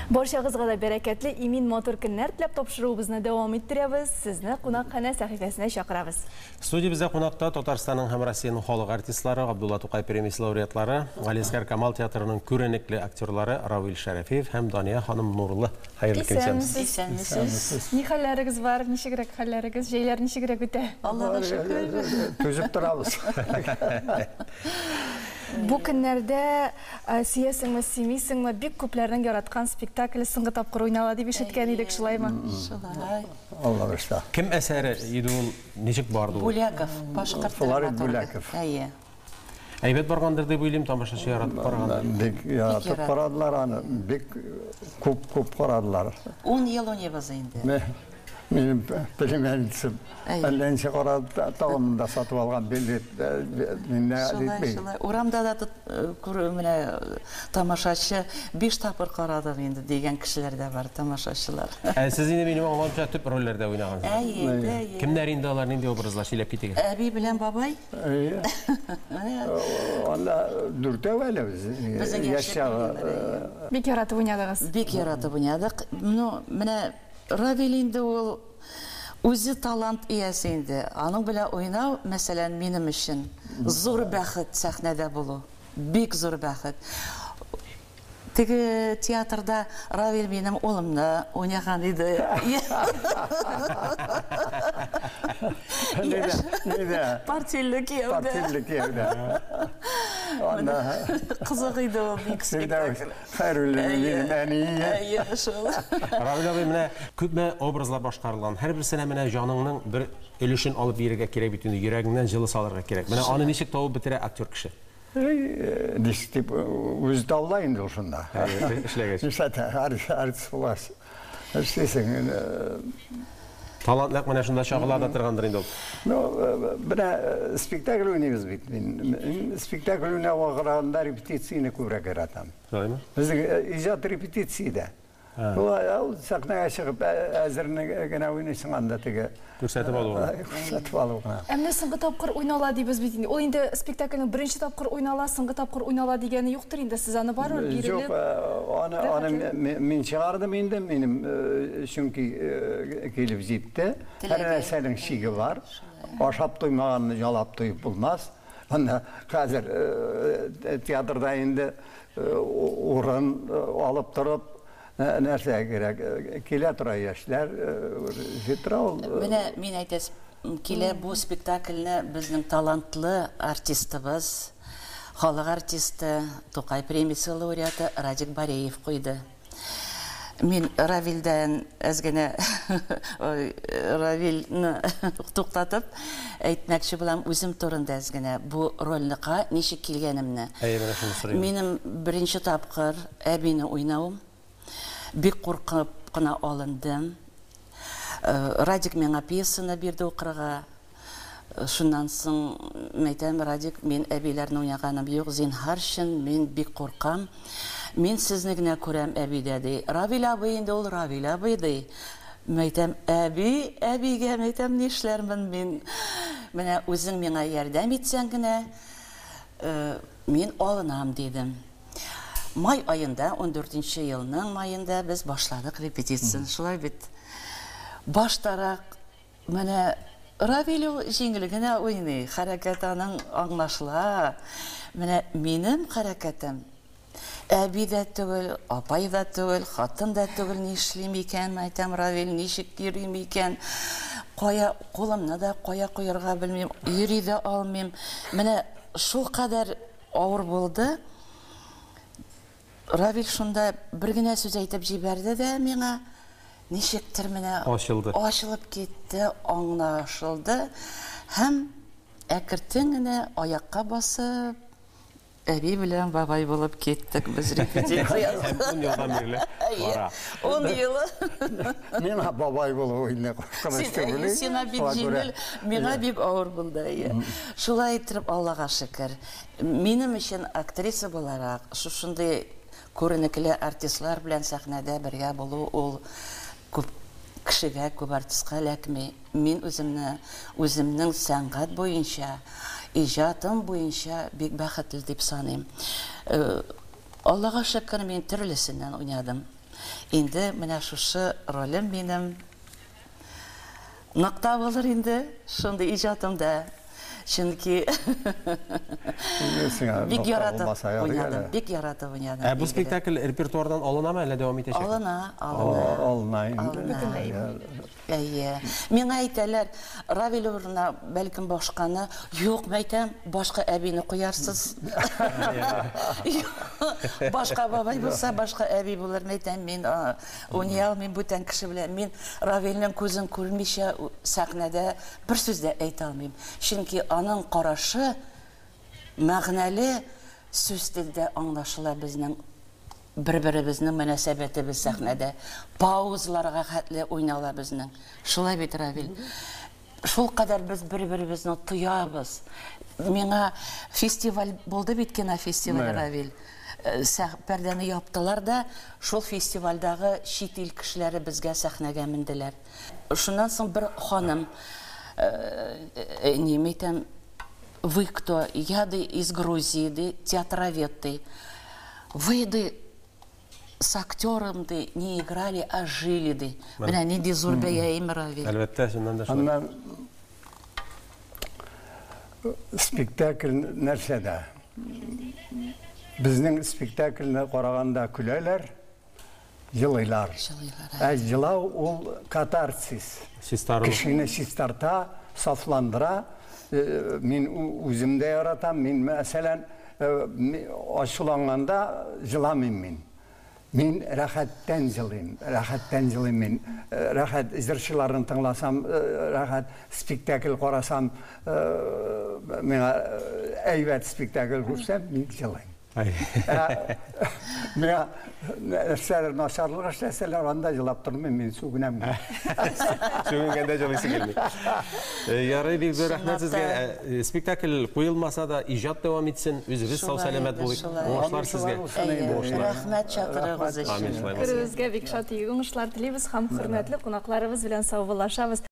Баршагызга да бәрәкәтле имин мотор көннәр теләп тапшыруыбызны дәвам иттерәбез. Сезне кунакханә сәхифәсенә чакырабыз. Студиябездә кунакта Татарстанның һәм Россиянең халык артистлары, Габдулла Тукай премиясе лауреатлары, Галискар Камал театрының күренекле актерлары Равил Шәрәфиев һәм Дания ханым Нурлы. Хәерле көн. Исәнмесез. Ни хәлләрегез бар? Ничегрәк хәлләрегез? Җәйләр ничегрәк үтә? Аллаһка шөкер. Түзеп торабыз. Бу көннәрдә сиясеңме, симисеңме, бик күпләрнең яраткан спектакль соңгы тапкыр уйнала дип ишеткән идек, шулаймы? Шулай. Аллаһ рәхмәт. Кем әсәре иде ул, ничек барды ул? Буляков, башкорт Флорид Буляков. Әйе. Әйбәт баргандыр дип уйлыйм, тамашачы яратып барган. Бик яратып карадылар аны, бик күп карадылар. 10 ел уйнабыз инде. Минем племянницам әлләнчә карады, тагында сатып алган билет мине Шулай. Урамда да күрү менә тамашачы 5 тапкыр карадык инде дигән кешеләр дә бар, тамашачылар. Сез инде минем аңламча төп рольләрдә уйнагансыз. Әйе. Кемнәр инде алар, нинди образлар сөйләп китегез? Әби белән бабай. Анда дүртәү әле без яшәгән. Бик яратып уйнадыгыз. Бик яратып уйнадык. Менә Равил инде ул үзе талант иясе инде. Аның белән уйнау, мәсәлән, минем өчен зур бәхет сәхнәдә булу. Бик зур бәхет. Теге театрда Равил минем улымны уйнаган иде. Партияле кияүдә. Анда Кызык иде ул бик спектакль. Хәйруллин Равил абый, менә күпме образлар башкарылган. Һәр берсенә менә җаныңның бер өлешен алып бирергә кирәк бит, йөрәгеңнән җылы салырга кирәк. Менә аны ничек табып бетерә актер кеше? Дистип үз давла инде ушында. Эшләгәч. Артист буласы. Эшләсәң Талантлык менә шунда чагыла да торгандыр инде ул. Менә спектакль уйныйбыз бит. Мин спектакль уйнауга караганда репетицияны күбрәк яратам. Шулаймы? Безнең иҗат репетициядә. Ул сәхнәгә чыгып әзерне генә уйныйсың анда теге. Күрсәтеп алуга. Күрсәтеп алуга. Әмма соңгы тапкыр уйнала дибез бит инде. Ул инде спектакльнең беренче тапкыр уйнала, соңгы тапкыр уйнала дигәне юктыр инде. Сез аны барыбер бирелеп. Юк, аны мин чыгардым инде, минем чөнки килеп җитте. Һәр нәрсәнең шиге бар. Ашап туймаганны ялап туйып булмас. Анда хәзер театрда инде урын алып торып нәрсә кирәк? Килә тора яшьләр, җитә ул. Менә мин әйтәс, килә бу спектакльне безнең талантлы артистыбыз, халык артисты, Тукай премиясе лауреаты Радик Бареев куйды. Мин Равилдән әзгенә Равилне туктатып әйтмәкче булам үзем турында әзгенә бу рольныкка ничек килгәнемне. Минем беренче тапкыр әбине уйнавым. Бик куркып кына алындым. Радик миңа пьесаны бирде укырга. Шуннан соң мәйтәм, Радик, мин әбиләрне уйнаганым юк, зинһар өчен мин бик куркам. Мин сезне генә күрәм әбидә ди. Равил абый инде ул Равил абый ди. Мәйтәм, әбигә мәйтәм нишләрмен мин. Менә үзең миңа ярдәм итсәң генә, мин алынам дидем. Май айында, 14-нче елның майында без башладык репетицияны. Шулай бит. Баштарак менә Равил җиңел генә уйный, хәрәкәт аның аңлашыла. Менә минем хәрәкәтем әби дә түгел, апай да түгел, хатын да түгел, ни эшлим икән, әйтәм, Равил ничек йөрим икән? Кая кулымны да кая куярга белмим, йөри дә алмыйм. Менә шул кадәр авыр булды. Равил шунда бер генә сүз әйтеп җибәрде дә миңа ничектер менә ачылып китте, аңлашылды һәм әкертен генә аякка басып әби белән бабай булып киттек без репетициягә. 10 елдан бирле бара. 10 елы. Миңа бабай булу уйны куркынычты. Сиңа бик җиңел, миңа бик авыр булды. Шулай итеп Аллага шөкер. Минем өчен актриса буларак шушындый күренекле артистлар белән сәхнәдә бергә булу ул күп кешегә, күп артистка эләкми. Мин үземнең сәнгать буенча, иҗатым буенча бик бәхетле дип саныйм. Аллага шөкер, мин төрлесеннән уйнадым. Инде менә шушы ролем минем нокта булыр инде шундый иҗатымда. Чөнки бик яратып уйнадым, бик яратып уйнадым. Бу спектакль репертуардан алынамы, әллә дәвам итәчәк? Алына. Миңа әйтәләр, Равил урынына бәлкем башканы, юк, мәйтәм, башка әбине куярсыз. Башка бабай булса, башка әби булыр, мәйтәм, мин уйный алмыйм бүтән кеше белән. Мин Равилнең күзен күрмичә сәхнәдә бер сүз дә әйтә алмыйм. Чөнки аның карашы мәгънәле сүз телдә аңлашыла безнең бер-беребезнең мөнәсәбәтебез сәхнәдә. Паузаларга хәтле уйнала безнең. Шулай бит, Равил. Шул кадәр без бер-беребезне тоябыз. Миңа фестиваль булды бит, кинофестиваль, Равил. Пәрдәне яптылар да, шул фестивальдагы чит ил кешеләре безгә сәхнәгә менделәр. Шуннан соң бер ханым, немейтәм, вы кто? Я из Грузии, театровед. Вы с актером не играли, а жили. Менә нинди зур бәя Равил. Әлбәттә, шуннан да шулай. Спектакль нәрсәдә? Безнең спектакльне караганда көләләр, җылыйлар. Җылау ул катарсис. Кешене чистарта, сафландыра. Мин үземдә яратам. Мин мәсәлән ачуланганда җыламыйм мин. Мин рәхәттән җылыйм мин. Рәхәт җырчыларны тыңласам, рәхәт спектакль карасам, миңа әйбәт спектакль күрсәм, мин җылыйм. Миңа нәрсәләр начарлык эшләсәләр, анда җылап тормыйм, мин сүгенәм. Сүгенгәндә җылыйсы килми. Ярый, бик зур рәхмәт сезгә. Спектакль куелмаса да, иҗат дәвам итсен, үзегез сау-сәламәт булыйк. Уңышлар сезгә. Рәхмәт чакырыгыз өчен. Күрүзгә бик шат уңышлар телибез һәм хөрмәтле кунакларыбыз белән саубуллашабыз.